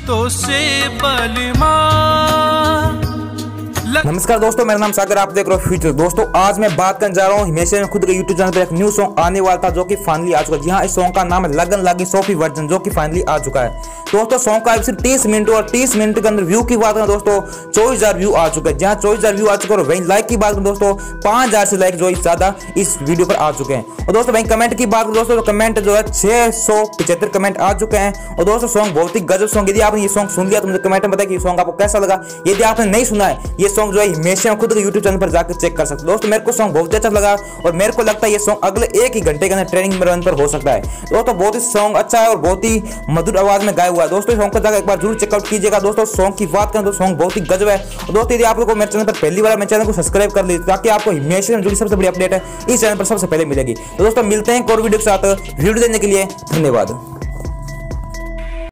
तो से बलमा। नमस्कार दोस्तों, मेरा नाम सागर, आप देख रहे हो फ्यूचर। दोस्तों आज मैं बात करने जा रहा हूँ हिमेश रेशमिया खुद के यूट्यूब चैनल पर एक न्यू सॉन्ग आने वाला था जो कि फाइनली आ चुका है। जी हाँ, इस सॉन्ग का नाम है लगन लागी सोफी वर्जन, जो कि फाइनली आ चुका है। दोस्तों सॉन्ग का सिर्फ 30 मिनट और 30 मिनट के अंदर व्यू की बात करें दोस्तों 24,000 व्यू आ चुके हैं। जहाँ 24,000 व्यू आ चुके हैं। और वहीं लाइक की बात करें दोस्तों 5,000 से लाइक जो ज्यादा इस वीडियो पर आ चुके हैं। और दोस्तों वहीं कमेंट की बात करें दोस्तों तो कमेंट जो है 675 कमेंट आ चुके हैं। और दोस्तों सॉन्ग बहुत ही गजब सॉन्ग। यदि आपने ये सॉन्ग सुन लिया तो मुझे कमेंट में बताइए कि ये सॉन्ग आपको कैसा लगा। यदि आपने नहीं सुना है ये सॉन्ग जो है हिमेश खुद के यूट्यूब चैनल पर जाकर चेक कर सकते हो। दोस्तों मेरे को सॉन्ग बहुत अच्छा लगा और मेरे को लगता है ये सॉन्ग अगले 1 ही घंटे के अंदर ट्रेनिंग रन पर हो सकता है। दोस्तों बहुत ही सॉन्ग अच्छा है और बहुत ही मधुर आवाज में गाया हुआ है। दोस्तों सॉन्ग को जाकर एक बार जरूर चेकआउट कीजिएगा। दोस्तों सॉन्ग की बात करें तो सॉन्ग बहुत ही गजब है। दोस्तों यदि आप लोगों को मेरे चैनल पर पहली बार, मेरे चैनल को सब्सक्राइब कर लीजिए ताकि आपको हिमेश से जुड़ी सबसे बड़ी अपडेट है इस चैनल पर सबसे पहले मिलेगी। तो दोस्तों मिलते हैं एक और वीडियो के साथ। वीडियो देखने के लिए धन्यवाद।